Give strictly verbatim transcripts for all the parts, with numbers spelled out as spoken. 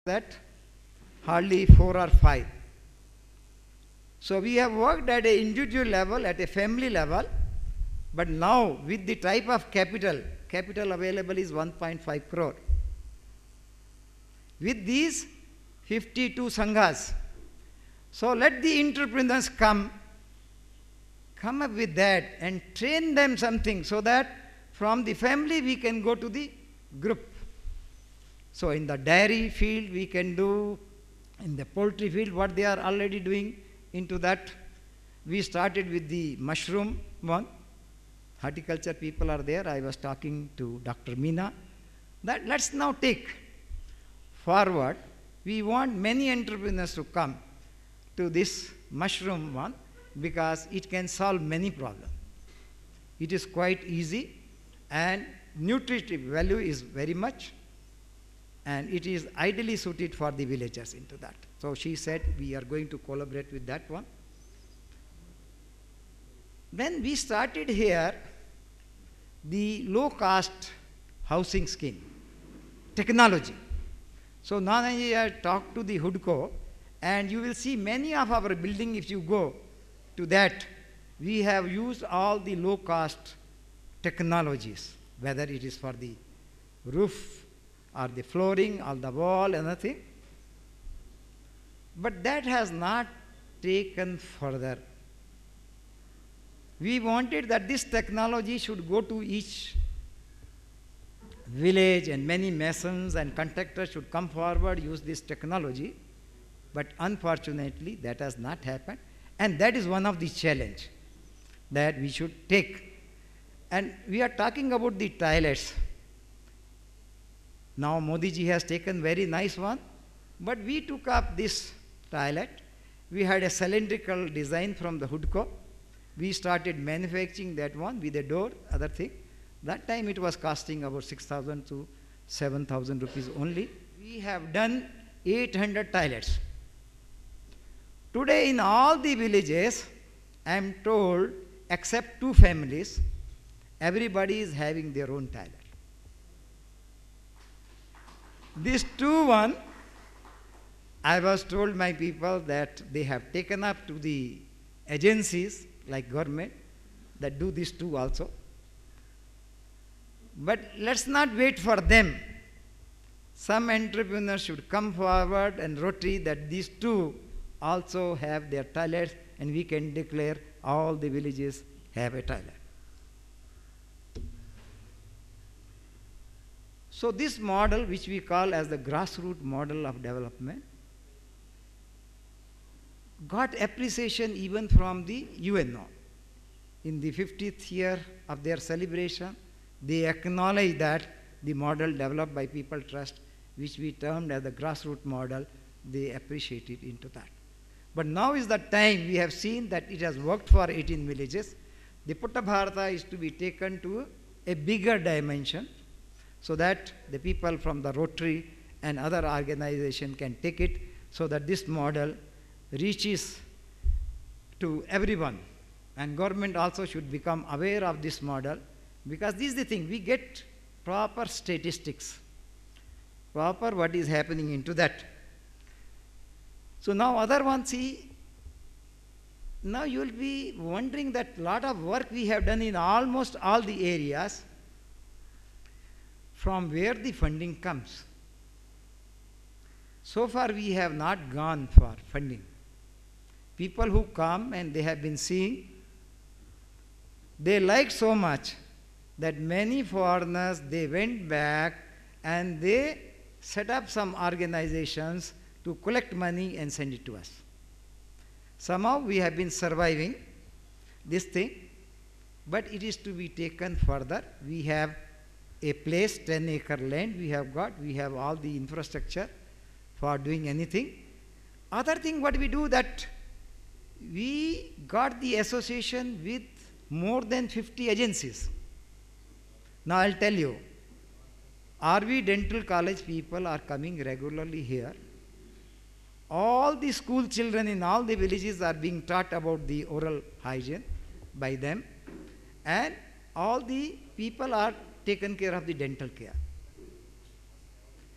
that hardly four or five. So we have worked at an individual level, at a family level, but now with the type of capital, capital available is one point five crore. With these fifty-two sanghas, so let the entrepreneurs come, come up with that and train them something so that from the family we can go to the group. So in the dairy field we can do, in the poultry field what they are already doing into that. We started with the mushroom one. Horticulture people are there. I was talking to Doctor Meena. That let's now take forward. We want many entrepreneurs to come to this mushroom one because it can solve many problems. It is quite easy and nutritive value is very much, and it is ideally suited for the villagers into that. So she said we are going to collaborate with that one. Then we started here the low cost housing scheme, technology. So now I talked to the HUDCO, and you will see many of our building, if you go to that, we have used all the low cost technologies, whether it is for the roof or the flooring or the wall, anything. But that has not taken further. We wanted that this technology should go to each village, and many masons and contractors should come forward, use this technology. But unfortunately, that has not happened. And that is one of the challenge that we should take. And we are talking about the toilets. Now Modi ji has taken very nice one, but we took up this toilet. We had a cylindrical design from the HUDCO. We started manufacturing that one with a door, other thing. That time it was costing about six thousand to seven thousand rupees only. We have done eight hundred toilets. Today in all the villages, I am told, except two families, everybody is having their own toilet. These two one, I was told my people that they have taken up to the agencies like government that do this too also. But let's not wait for them. Some entrepreneurs should come forward and Rotary that these two also have their toilets, and we can declare all the villages have a toilet. So this model, which we call as the grassroots model of development, got appreciation even from the U N O. In the fiftieth year of their celebration, they acknowledge that the model developed by People Trust, which we termed as the grassroots model, they appreciated into that. But now is the time we have seen that it has worked for eighteen villages. The Putta Bharata is to be taken to a bigger dimension so that the people from the Rotary and other organizations can take it, so that this model reaches to everyone. And government also should become aware of this model, because this is the thing, we get proper statistics, proper what is happening into that. So now other one, see, now you will be wondering that lot of work we have done in almost all the areas, from where the funding comes. So far we have not gone for funding. People who come and they have been seeing, they like so much that many foreigners, they went back and they set up some organizations to collect money and send it to us. Somehow we have been surviving this thing, but it is to be taken further. We have a place, ten acre land we have got, we have all the infrastructure for doing anything. Other thing what we do, that we got the association with more than fifty agencies. Now I'll tell you, R V Dental College people are coming regularly here. All the school children in all the villages are being taught about the oral hygiene by them, and all the people are taken care of the dental care.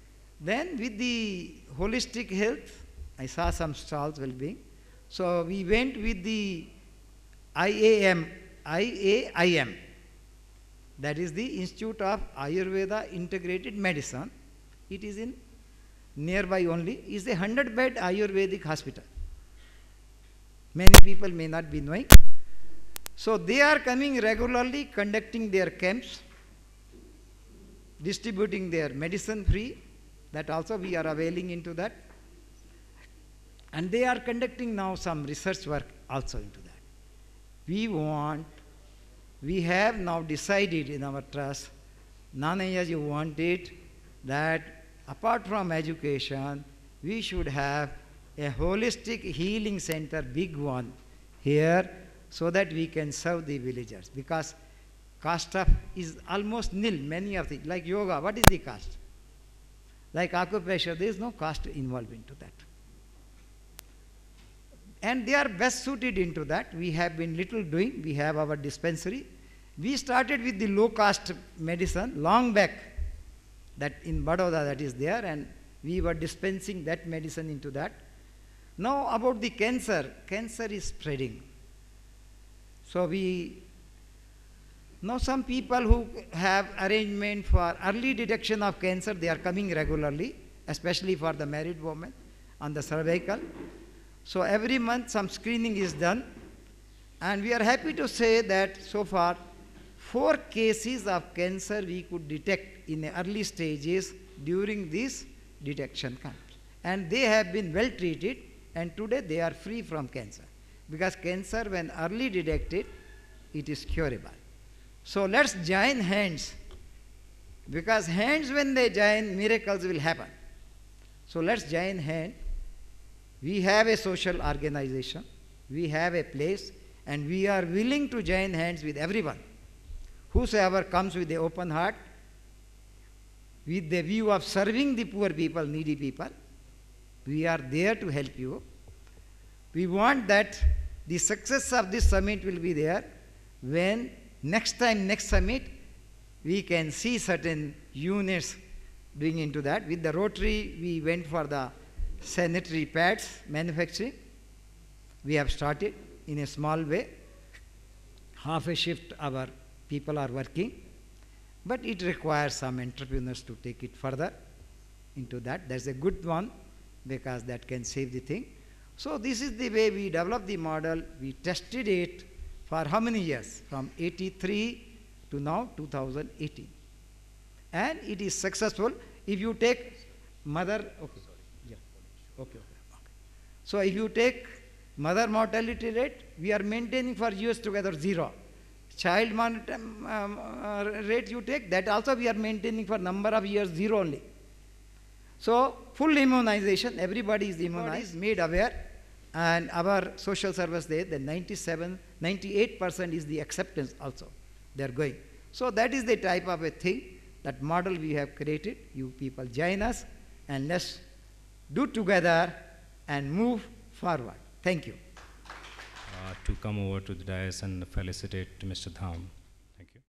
Then with the holistic health, I saw some stalls well-being. So we went with the I A M, I A I M. That is the Institute of Ayurveda Integrated Medicine. It is in nearby only. It's a one hundred bed Ayurvedic hospital. Many people may not be knowing. So they are coming regularly, conducting their camps, distributing their medicine free. That also we are availing into that. And they are conducting now some research work also into that. We want, we have now decided in our trust, Nanaya ji wanted that apart from education, we should have a holistic healing center, big one, here, so that we can serve the villagers. Because cost of is almost nil, many of the, like yoga, what is the cost? Like acupressure, there is no cost involved into that. And they are best suited into that. We have been little doing, we have our dispensary. We started with the low cost medicine long back, that in Baroda that is there, and we were dispensing that medicine into that. Now about the cancer, cancer is spreading. So we, now some people who have arrangement for early detection of cancer, they are coming regularly, especially for the married women on the cervical. So every month some screening is done, and we are happy to say that so far four cases of cancer we could detect in the early stages during this detection camp. And they have been well treated, and today they are free from cancer. Because cancer, when early detected, it is curable. So let's join hands, because hands when they join, miracles will happen. So let's join hands. We have a social organization, we have a place, and we are willing to join hands with everyone. Whosoever comes with an open heart, with the view of serving the poor people, needy people, we are there to help you. We want that the success of this summit will be there when next time, next summit, we can see certain units doing into that. With the Rotary, we went for the sanitary pads manufacturing. We have started in a small way. Half a shift our people are working, but it requires some entrepreneurs to take it further into that. That's a good one, because that can save the thing. So this is the way we developed the model. We tested it for how many years? From eighty-three to now two thousand eighteen. And it is successful. If you take mother, okay, yeah, okay, okay, okay. So if you take mother mortality rate, we are maintaining for years together zero. Child mortality um, uh, rate you take, that also we are maintaining for number of years zero only. So full immunization, everybody is immunized, made aware, and our social service there, the ninety-seven, ninety-eight percent is the acceptance also. They are going. So that is the type of a thing, that model we have created. You people join us, and let's do together and move forward. Thank you. Uh, to come over to the dais and felicitate Mister Dham.